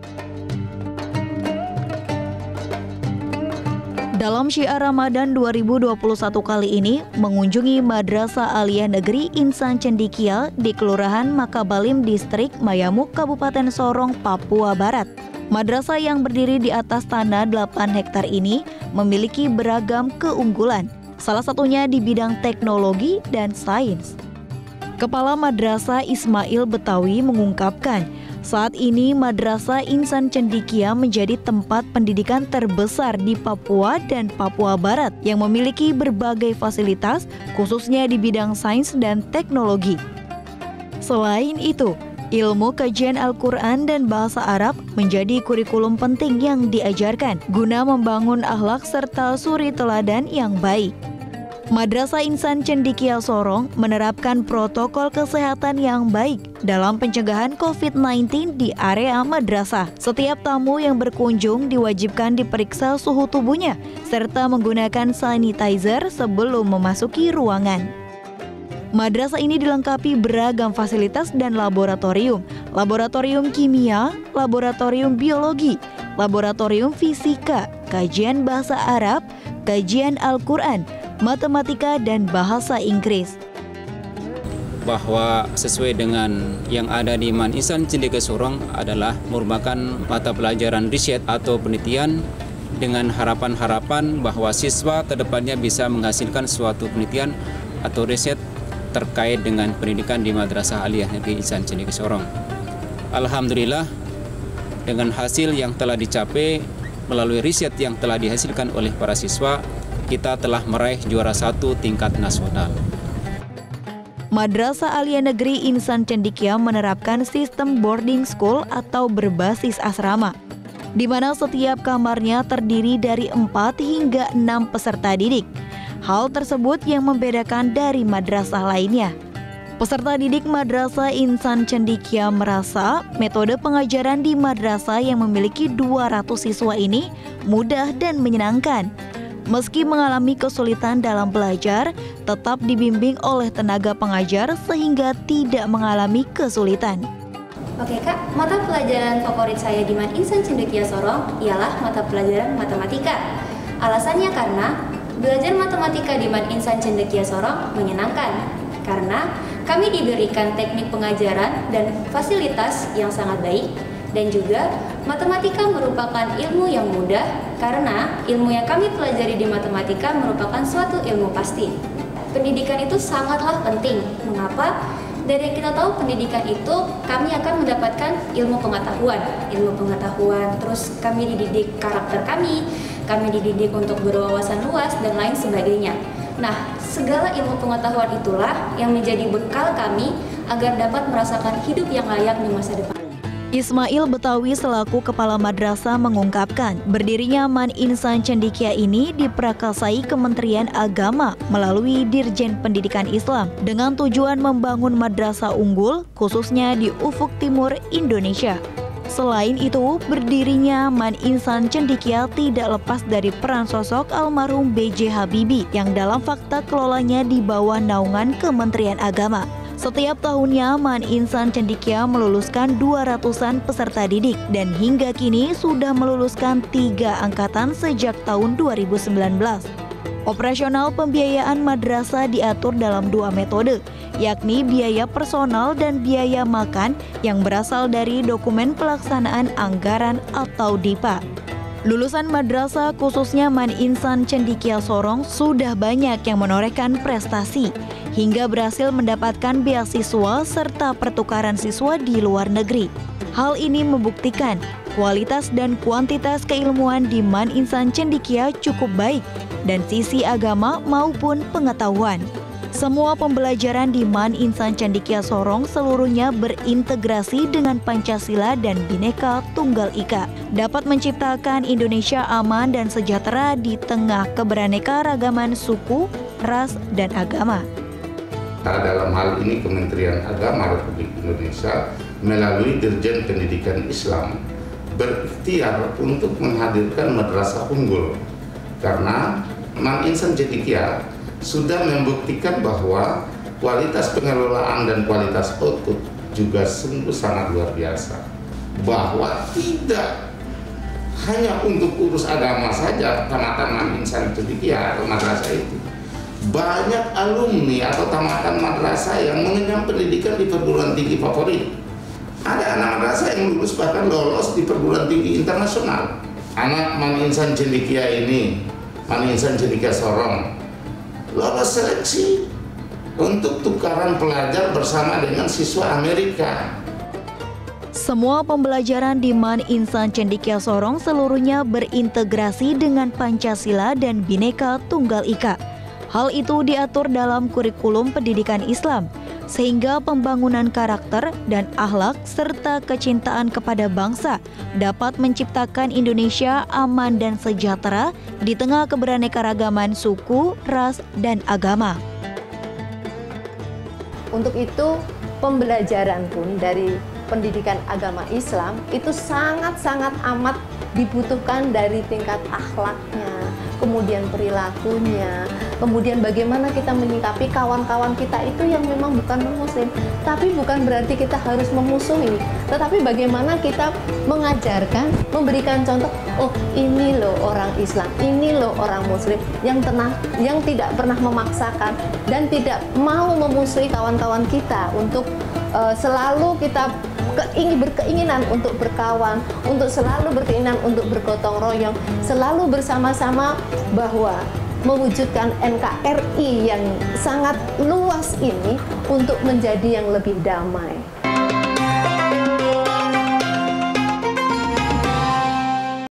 Dalam syiar Ramadan 2021 kali ini, mengunjungi Madrasah Aliyah Negeri Insan Cendekia di Kelurahan Makabalim, Distrik Mayamuk, Kabupaten Sorong, Papua Barat. Madrasah yang berdiri di atas tanah 8 hektar ini memiliki beragam keunggulan, salah satunya di bidang teknologi dan sains. Kepala Madrasah Ismail Betawi mengungkapkan, saat ini Madrasah Insan Cendekia menjadi tempat pendidikan terbesar di Papua dan Papua Barat yang memiliki berbagai fasilitas, khususnya di bidang sains dan teknologi. Selain itu, ilmu kajian Al-Quran dan bahasa Arab menjadi kurikulum penting yang diajarkan guna membangun akhlak serta suri teladan yang baik. Madrasah Insan Cendekia Sorong menerapkan protokol kesehatan yang baik dalam pencegahan COVID-19 di area madrasah. Setiap tamu yang berkunjung diwajibkan diperiksa suhu tubuhnya serta menggunakan sanitizer sebelum memasuki ruangan. Madrasah ini dilengkapi beragam fasilitas dan laboratorium kimia, laboratorium biologi, laboratorium fisika, kajian bahasa Arab, kajian Al-Quran, matematika, dan bahasa Inggris. Bahwa sesuai dengan yang ada di Man Insan Cendekia Sorong adalah merupakan mata pelajaran riset atau penelitian dengan harapan-harapan bahwa siswa kedepannya bisa menghasilkan suatu penelitian atau riset terkait dengan pendidikan di Madrasah Aliyah Negeri Insan Cendekia Sorong. Alhamdulillah, dengan hasil yang telah dicapai melalui riset yang telah dihasilkan oleh para siswa, kita telah meraih juara 1 tingkat nasional. Madrasah Aliyah Negeri Insan Cendekia menerapkan sistem boarding school atau berbasis asrama, di mana setiap kamarnya terdiri dari 4 hingga 6 peserta didik. Hal tersebut yang membedakan dari madrasah lainnya. Peserta didik Madrasah Insan Cendekia merasa metode pengajaran di madrasah yang memiliki 200 siswa ini mudah dan menyenangkan. Meski mengalami kesulitan dalam belajar, tetap dibimbing oleh tenaga pengajar sehingga tidak mengalami kesulitan. Oke Kak, mata pelajaran favorit saya di Man Insan Cendekia Sorong ialah mata pelajaran matematika. Alasannya karena belajar matematika di Man Insan Cendekia Sorong menyenangkan, karena kami diberikan teknik pengajaran dan fasilitas yang sangat baik. Dan juga matematika merupakan ilmu yang mudah karena ilmu yang kami pelajari di matematika merupakan suatu ilmu pasti. Pendidikan itu sangatlah penting. Mengapa? Dari yang kita tahu pendidikan itu kami akan mendapatkan ilmu pengetahuan, terus kami dididik karakter kami dididik untuk berwawasan luas dan lain sebagainya. Nah, segala ilmu pengetahuan itulah yang menjadi bekal kami agar dapat merasakan hidup yang layak di masa depan. Ismail Betawi selaku Kepala Madrasah mengungkapkan, berdirinya Man Insan Cendekia ini diprakarsai Kementerian Agama melalui Dirjen Pendidikan Islam dengan tujuan membangun madrasah unggul khususnya di ufuk timur Indonesia. Selain itu, berdirinya Man Insan Cendekia tidak lepas dari peran sosok almarhum B.J. Habibie yang dalam fakta kelolanya di bawah naungan Kementerian Agama. Setiap tahunnya, Man Insan Cendekia meluluskan 200-an peserta didik dan hingga kini sudah meluluskan 3 angkatan sejak tahun 2019. Operasional pembiayaan madrasah diatur dalam 2 metode, yakni biaya personal dan biaya makan yang berasal dari dokumen pelaksanaan anggaran atau DIPA. Lulusan madrasah khususnya Man Insan Cendekia Sorong sudah banyak yang menorehkan prestasi hingga berhasil mendapatkan beasiswa serta pertukaran siswa di luar negeri. Hal ini membuktikan kualitas dan kuantitas keilmuan di Man Insan Cendekia cukup baik dan sisi agama maupun pengetahuan. Semua pembelajaran di Man Insan Cendekia Sorong seluruhnya berintegrasi dengan Pancasila dan Bhinneka Tunggal Ika, dapat menciptakan Indonesia aman dan sejahtera di tengah keberaneka-ragaman suku, ras, dan agama. Dalam hal ini Kementerian Agama Republik Indonesia melalui Dirjen Pendidikan Islam berikhtiar untuk menghadirkan madrasah unggul karena Man Insan Cendekia sudah membuktikan bahwa kualitas pengelolaan dan kualitas output juga sungguh sangat luar biasa. bahwa tidak hanya untuk urus agama saja tamatan Man Insan Cendekia atau madrasah itu. Banyak alumni atau tamatan madrasah yang mengenyam pendidikan di perguruan tinggi favorit. Ada anak madrasah yang lulus bahkan lolos di perguruan tinggi internasional. Anak Man Insan Cendekia ini, Man Insan Cendekia Sorong, lolos seleksi untuk tukaran pelajar bersama dengan siswa Amerika. Semua pembelajaran di Man Insan Cendekia Sorong seluruhnya berintegrasi dengan Pancasila dan Bhinneka Tunggal Ika. Hal itu diatur dalam kurikulum pendidikan Islam, sehingga pembangunan karakter dan akhlak serta kecintaan kepada bangsa dapat menciptakan Indonesia aman dan sejahtera di tengah keberaneka-ragaman suku, ras, dan agama. Untuk itu, pembelajaran pun dari pendidikan agama Islam itu sangat-sangat amat dibutuhkan dari tingkat akhlaknya, kemudian perilakunya, kemudian bagaimana kita menyikapi kawan-kawan kita itu yang memang bukan non-muslim. Tapi bukan berarti kita harus memusuhi, tetapi bagaimana kita mengajarkan, memberikan contoh, oh ini loh orang Islam, ini loh orang muslim yang tidak pernah memaksakan dan tidak mau memusuhi kawan-kawan kita untuk selalu kita berkeinginan untuk berkawan, untuk selalu berkeinginan untuk bergotong royong, selalu bersama-sama bahwa mewujudkan NKRI yang sangat luas ini untuk menjadi yang lebih damai.